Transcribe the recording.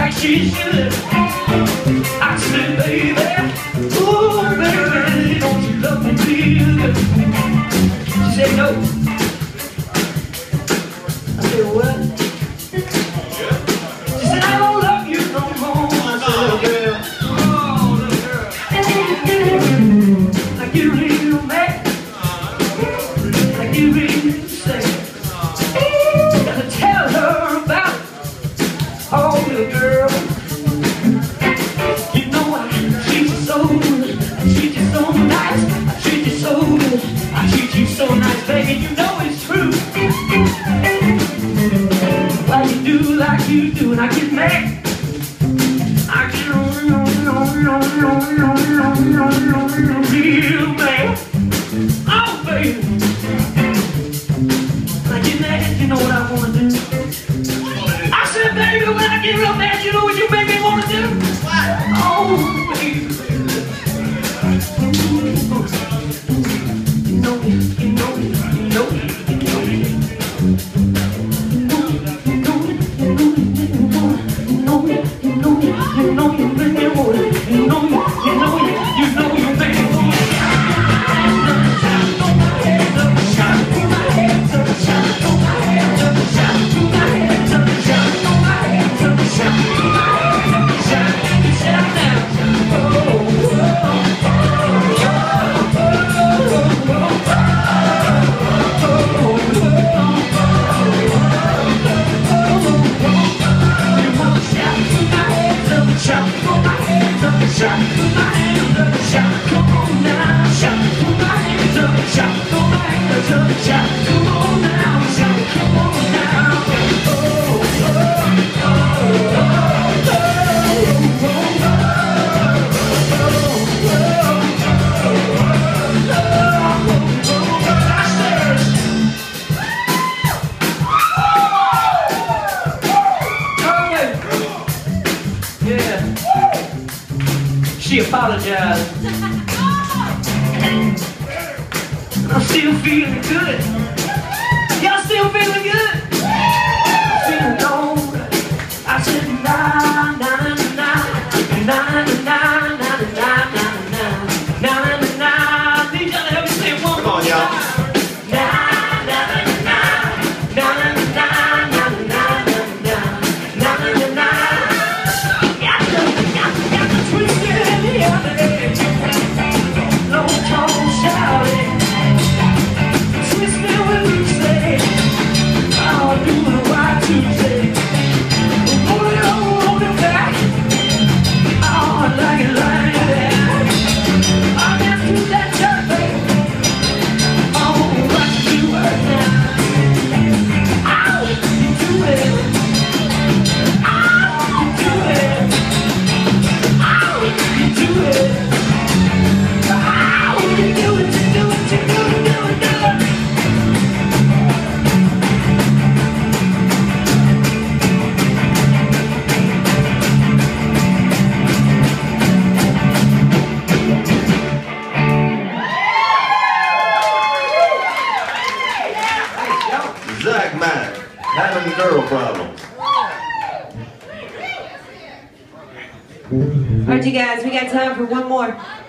like she should. I said, baby, ooh, baby, don't you love me real good? She said, no. I said, what? She said, I don't love you no more. I said, little girl, oh, little girl, like you real mad, like you real sad. Gotta tell her about it. Oh, little girl, you know I treat you so good, I treat you so nice, I treat you so good, I treat you so nice, baby, you know it's true. Why you do like you do, and I get mad. I get real mad. Oh, baby, when I get mad, you know what I wanna do. I said, baby, when I get real mad, you know what you make me wanna do? What? Oh, baby. You know me, you know me, you know me, you know me. She apologized. I'm still feeling good. Y'all still feeling good? I'm feeling old. I said na na na na na na na na na na na na. Need y'all to help me say it one more time. Zach Mack, having girl problems. Alright, you guys, we got time for one more.